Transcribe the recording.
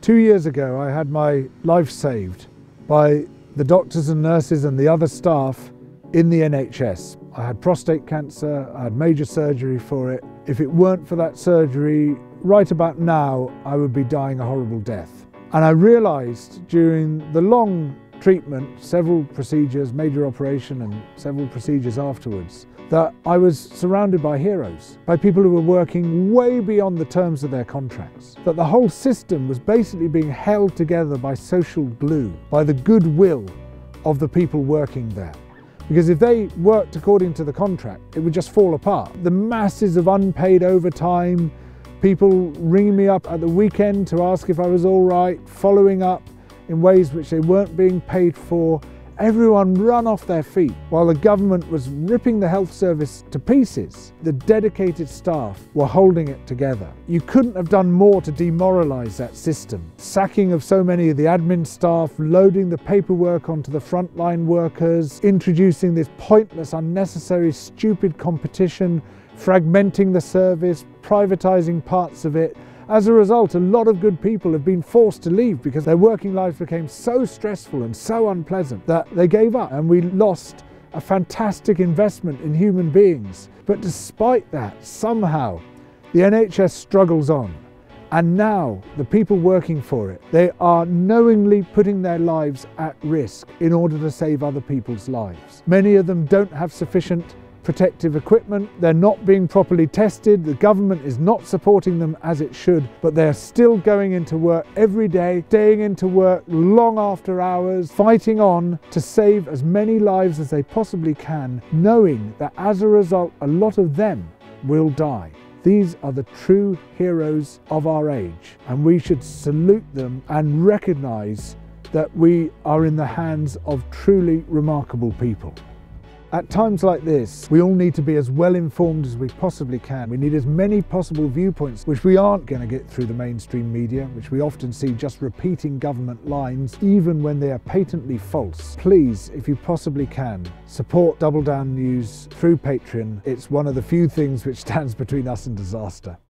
2 years ago, I had my life saved by the doctors and nurses and the other staff in the NHS. I had prostate cancer, I had major surgery for it. If it weren't for that surgery, right about now, I would be dying a horrible death. And I realised during the long treatment, several procedures, major operation and several procedures afterwards, that I was surrounded by heroes, by people who were working way beyond the terms of their contracts. That the whole system was basically being held together by social glue, by the goodwill of the people working there. Because if they worked according to the contract, it would just fall apart. The masses of unpaid overtime, people ringing me up at the weekend to ask if I was all right, following up in ways which they weren't being paid for, everyone run off their feet while the government was ripping the health service to pieces. The dedicated staff were holding it together. You couldn't have done more to demoralise that system. Sacking of so many of the admin staff, loading the paperwork onto the frontline workers, introducing this pointless, unnecessary, stupid competition, fragmenting the service, privatising parts of it. As a result, a lot of good people have been forced to leave because their working lives became so stressful and so unpleasant that they gave up, and we lost a fantastic investment in human beings. But despite that, somehow the NHS struggles on, and now the people working for it, they are knowingly putting their lives at risk in order to save other people's lives. Many of them don't have sufficient protective equipment, they're not being properly tested, the government is not supporting them as it should, but they're still going into work every day, staying into work long after hours, fighting on to save as many lives as they possibly can, knowing that as a result a lot of them will die. These are the true heroes of our age, and we should salute them and recognise that we are in the hands of truly remarkable people. At times like this, we all need to be as well informed as we possibly can. We need as many possible viewpoints, which we aren't going to get through the mainstream media, which we often see just repeating government lines, even when they are patently false. Please, if you possibly can, support Double Down News through Patreon. It's one of the few things which stands between us and disaster.